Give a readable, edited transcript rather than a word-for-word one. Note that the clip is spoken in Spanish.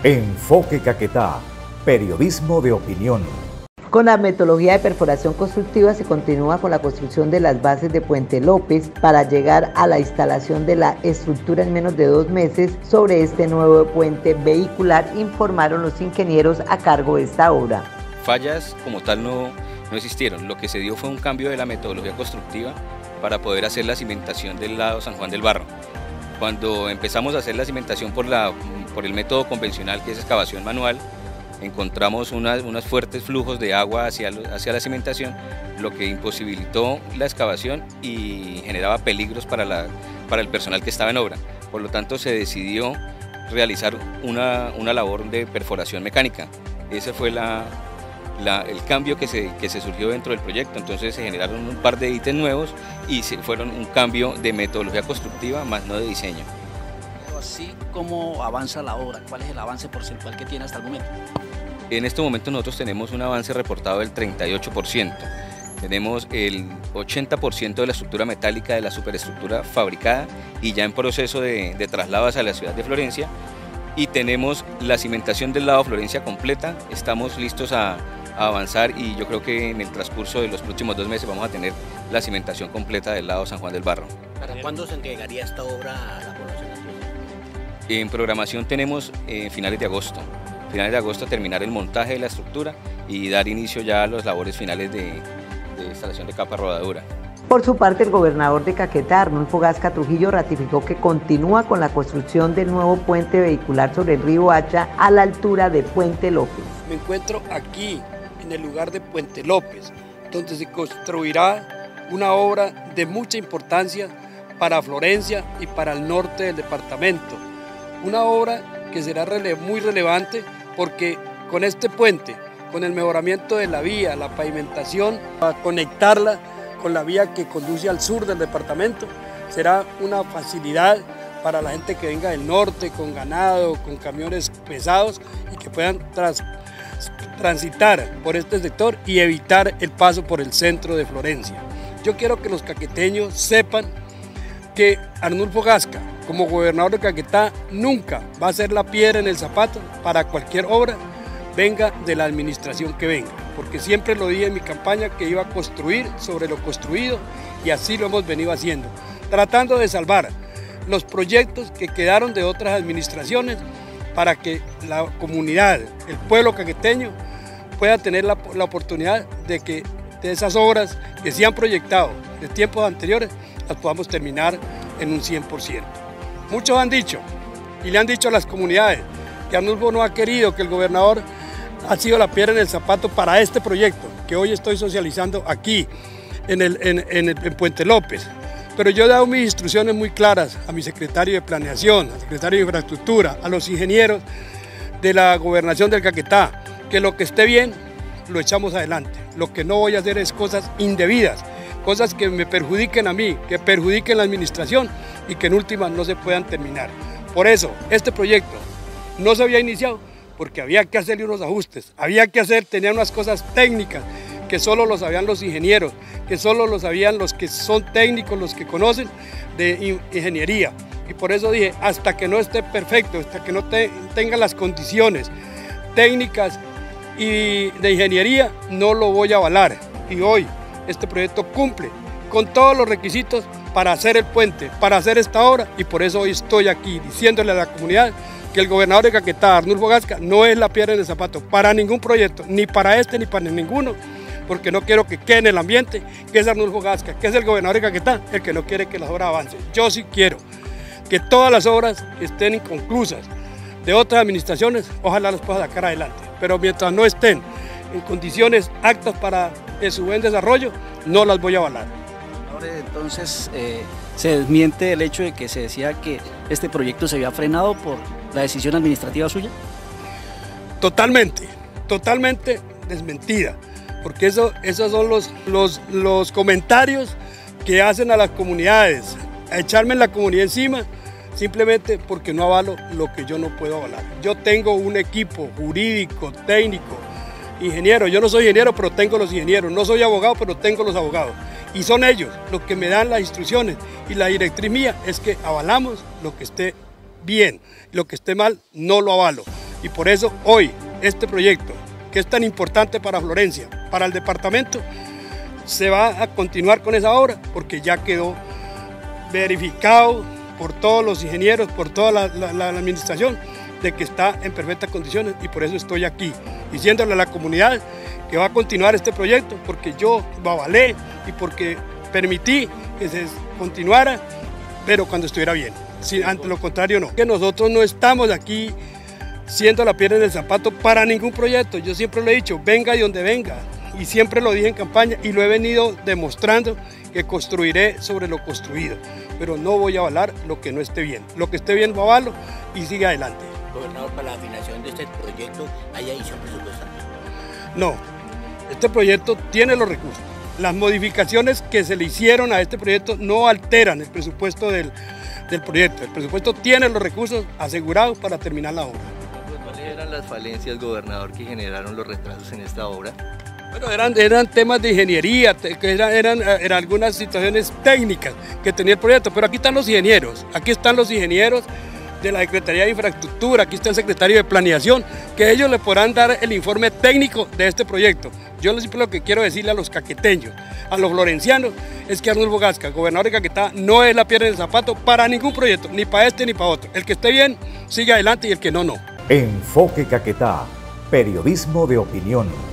Enfoque Caquetá, periodismo de opinión. Con la metodología de perforación constructiva se continúa con la construcción de las bases de Puente López para llegar a la instalación de la estructura en menos de 2 meses sobre este nuevo puente vehicular, informaron los ingenieros a cargo de esta obra. Fallas como tal no existieron, lo que se dio fue un cambio de la metodología constructiva para poder hacer la cimentación del lado San Juan del Barro. Cuando empezamos a hacer la cimentación por el método convencional, que es excavación manual, encontramos unos fuertes flujos de agua hacia la cimentación, lo que imposibilitó la excavación y generaba peligros para el personal que estaba en obra. Por lo tanto, se decidió realizar una labor de perforación mecánica. Ese fue el cambio que se surgió dentro del proyecto. Entonces se generaron un par de ítems nuevos y fueron un cambio de metodología constructiva, más no de diseño. Así como avanza la obra, ¿cuál es el avance porcentual que tiene hasta el momento? En este momento nosotros tenemos un avance reportado del 38%. Tenemos el 80% de la estructura metálica de la superestructura fabricada y ya en proceso de traslado hacia la ciudad de Florencia. Y tenemos la cimentación del lado Florencia completa. Estamos listos a avanzar y yo creo que en el transcurso de los próximos 2 meses vamos a tener la cimentación completa del lado San Juan del Barro. ¿Para cuándo se entregaría esta obra a la población? En programación tenemos finales de agosto. Finales de agosto terminar el montaje de la estructura y dar inicio ya a las labores finales de instalación de capa rodadura. Por su parte, el gobernador de Caquetá, Arnulfo Gasca Trujillo, ratificó que continúa con la construcción del nuevo puente vehicular sobre el río Hacha a la altura de Puente López. Me encuentro aquí, en el lugar de Puente López, donde se construirá una obra de mucha importancia para Florencia y para el norte del departamento. Una obra que será muy relevante porque con este puente, con el mejoramiento de la vía, la pavimentación, a conectarla con la vía que conduce al sur del departamento, será una facilidad para la gente que venga del norte, con ganado, con camiones pesados y que puedan transitar por este sector y evitar el paso por el centro de Florencia. Yo quiero que los caqueteños sepan que Arnulfo Gasca, como gobernador de Caquetá, nunca va a ser la piedra en el zapato para cualquier obra, venga de la administración que venga, porque siempre lo dije en mi campaña que iba a construir sobre lo construido y así lo hemos venido haciendo, tratando de salvar los proyectos que quedaron de otras administraciones para que la comunidad, el pueblo caqueteño pueda tener la oportunidad de que de esas obras que se han proyectado de tiempos anteriores las podamos terminar en un 100%. Muchos han dicho y le han dicho a las comunidades que Arnulfo no ha querido, que el gobernador ha sido la piedra en el zapato para este proyecto que hoy estoy socializando aquí en Puente López. Pero yo he dado mis instrucciones muy claras a mi secretario de Planeación, al secretario de Infraestructura, a los ingenieros de la Gobernación del Caquetá, que lo que esté bien lo echamos adelante. Lo que no voy a hacer es cosas indebidas, cosas que me perjudiquen a mí, que perjudiquen la administración y que en últimas no se puedan terminar. Por eso, este proyecto no se había iniciado porque había que hacerle unos ajustes, tenía unas cosas técnicas que solo lo sabían los ingenieros, que solo lo sabían los que son técnicos, los que conocen de ingeniería. Y por eso dije, hasta que no esté perfecto, hasta que no tenga las condiciones técnicas y de ingeniería, no lo voy a avalar. Y hoy este proyecto cumple con todos los requisitos para hacer el puente, para hacer esta obra, y por eso hoy estoy aquí diciéndole a la comunidad que el gobernador de Caquetá, Arnulfo Gasca, no es la piedra en el zapato para ningún proyecto, ni para este ni para ninguno, porque no quiero que quede en el ambiente que es Arnulfo Gasca, que es el gobernador de Caquetá, el que no quiere que las obras avancen. Yo sí quiero que todas las obras que estén inconclusas de otras administraciones, ojalá las pueda sacar adelante, pero mientras no estén en condiciones aptas para su buen desarrollo, no las voy a avalar. Entonces, se desmiente el hecho de que se decía que este proyecto se había frenado por la decisión administrativa suya. Totalmente desmentida, porque esos son los comentarios que hacen a las comunidades, a echarme en la comunidad encima, simplemente porque no avalo lo que yo no puedo avalar. Yo tengo un equipo jurídico, técnico, ingeniero. Yo no soy ingeniero, pero tengo los ingenieros. No soy abogado, pero tengo los abogados. Y son ellos los que me dan las instrucciones. Y la directriz mía es que avalamos lo que esté bien. Lo que esté mal, no lo avalo. Y por eso hoy este proyecto, que es tan importante para Florencia, para el departamento, se va a continuar con esa obra porque ya quedó verificado por todos los ingenieros, por toda la administración, de que está en perfectas condiciones, y por eso estoy aquí, diciéndole a la comunidad que va a continuar este proyecto, porque yo lo avalé y porque permití que se continuara, pero cuando estuviera bien. Si ante lo contrario no. Que nosotros no estamos aquí siendo la piedra en el zapato para ningún proyecto. Yo siempre lo he dicho, venga de donde venga, y siempre lo dije en campaña y lo he venido demostrando, que construiré sobre lo construido, pero no voy a avalar lo que no esté bien. Lo que esté bien lo avalo y sigue adelante. Gobernador, para la afinación de este proyecto, ¿hay adición presupuestaria? No, este proyecto tiene los recursos. Las modificaciones que se le hicieron a este proyecto no alteran el presupuesto del proyecto. El presupuesto tiene los recursos asegurados para terminar la obra. ¿Cuáles eran las falencias, gobernador, que generaron los retrasos en esta obra? Bueno, eran temas de ingeniería, eran algunas situaciones técnicas que tenía el proyecto, pero aquí están los ingenieros de la Secretaría de Infraestructura, aquí está el secretario de Planeación, que ellos le podrán dar el informe técnico de este proyecto. Yo lo que quiero decirle a los caqueteños, a los florencianos, es que Arnulfo Gasca, gobernador de Caquetá, no es la piedra en el zapato para ningún proyecto, ni para este ni para otro. El que esté bien, sigue adelante, y el que no, no. Enfoque Caquetá, periodismo de opinión.